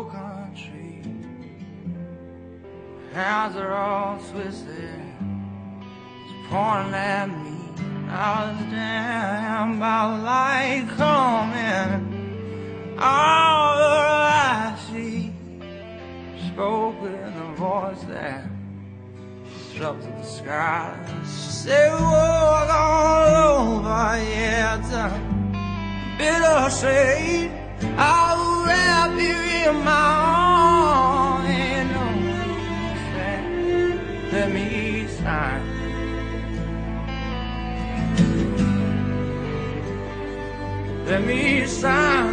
old country. Hands are all twisted, it's pointing at me. I was damned by the light coming. All that I see spoke with a voice that disrupted the sky. She said, walk all over, yeah, it's a bitter shade. I'll wrap you in my arms and let me sign. Let me sign.